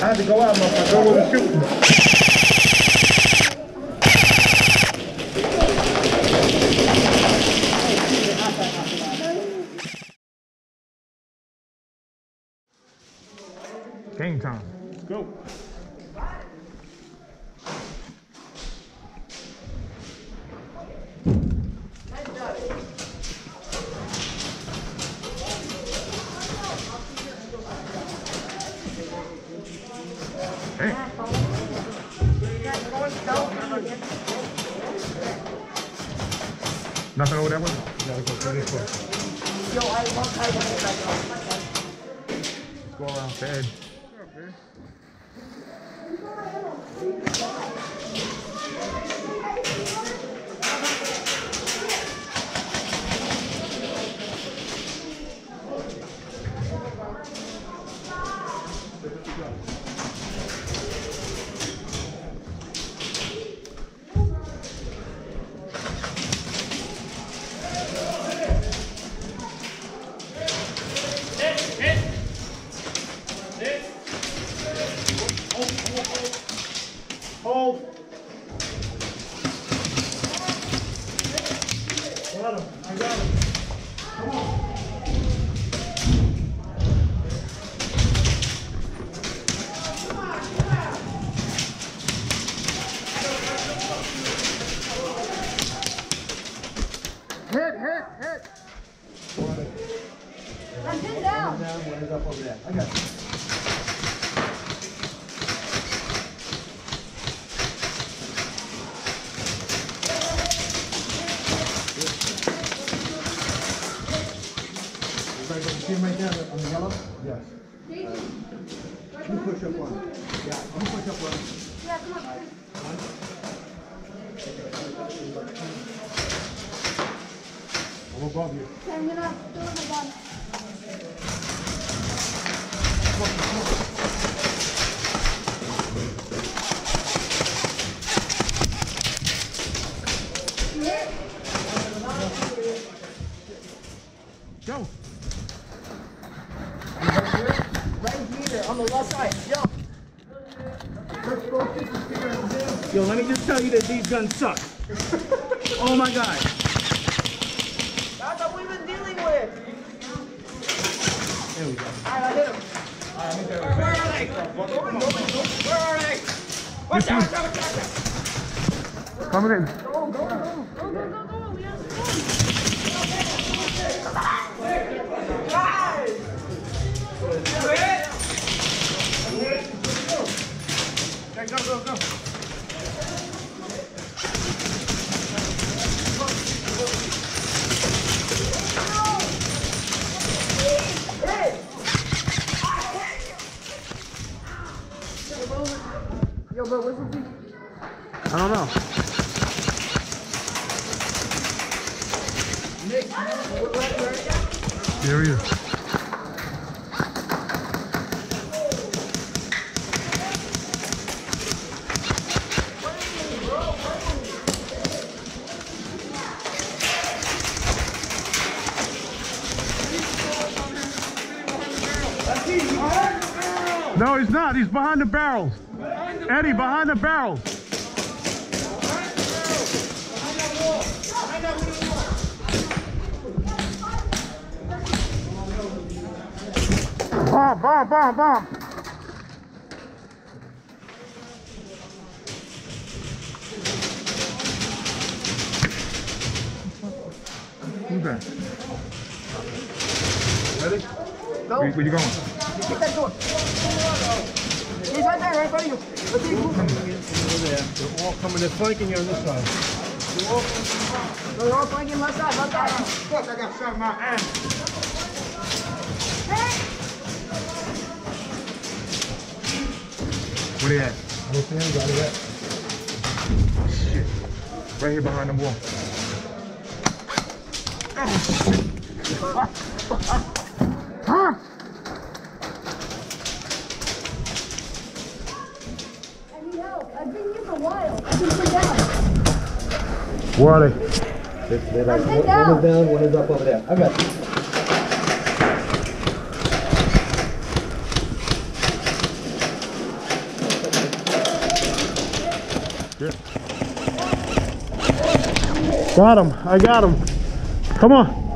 I had to go out, motherfucker. Go with the shooting. Game time. Let's go. Hey. Nothing over that way? You gotta go through this way. Go around the edge. Hold. Got him. I got him. Come on. Hit. I'm pinned down. One is up over there. I got you. See him right there on the yellow? Yes. You push up one. Yeah, I'm gonna push up one. Yeah, come on. I'm above you. Okay, I'm gonna do it my body. Go. Right here on the left side. Yo, let me just tell you that these guns suck. Oh my God. That's what we've been dealing with. There we go. Alright, I hit him. Where are they? Where are they? Watch out. Coming in. Go. We have to go. Okay, go. Yo, bro, where's the thing? I don't know. Nick, where? There he is. No, he's not. He's behind the barrels. Eddie, behind the barrels. Bomb. Who's that? Ready? Go. Where you going? Get that door. He's right there, right in front of you. Let's see. Over there. They're all coming. They're flanking you on this side. They're all flanking left side. Fuck, I got shot in my ass. Where they at? I don't see anybody yet. Shit. Right here behind the wall. Huh? I need help. I've been here for a while. I've been put down. Where are they? They're like, I've been one down. is down, one is up over there. I got you. Got him. I got him. Come on.